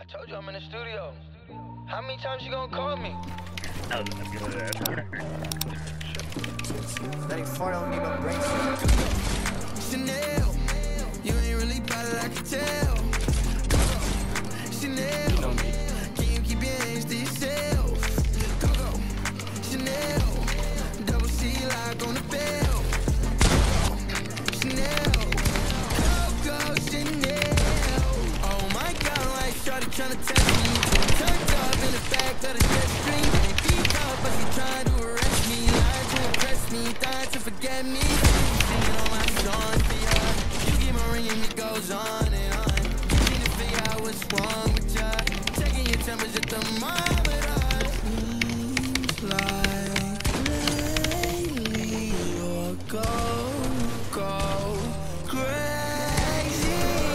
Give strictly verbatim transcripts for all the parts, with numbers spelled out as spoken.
Told you I'm in the studio. How many times you gonna call me? That was good. Letting fart on me, no brain. Chanel, you ain't really bad it, I can tell. Chanel, You know me. can you keep your hands to yourself? Coco, Chanel, double C lock on the bell. Chanel, Coco, Chanel. Oh my God, like shawty tryna test me. Turned up in the back of the jet stream. Ain't beat up, but she trying to arrest me. Lying to impress me, dying to forget me. Singing all my songs for ya. You keep on ringing, it goes on and on. You need to figure out what's wrong with ya. Checking your temperature at the thermometer. Seems like lately you're go, go crazy.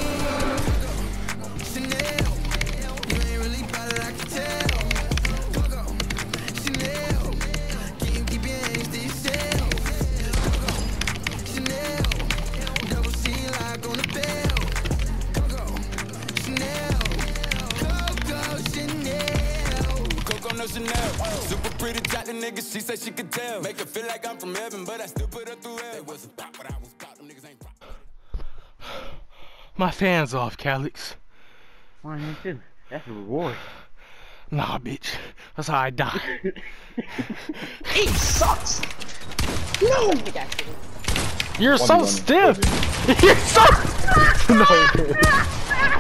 Chanel, you ain't really bad it, I can tell. Coco, Chanel, can you keep your hands to yourself? Coco, Chanel, double C lock on the bell. Coco, Chanel, Coco, Chanel. Coco no Chanel, super pretty tight, the nigga, she said she could tell. Make her feel like I'm from heaven, but I still put her through hell. They wasn't pop, but I was pop, them niggas ain't pop. My fan's off, Calix. Why ain't you? That's a reward. Nah, bitch. That's how I die. He sucks. No. You're so stiff. You're so. No.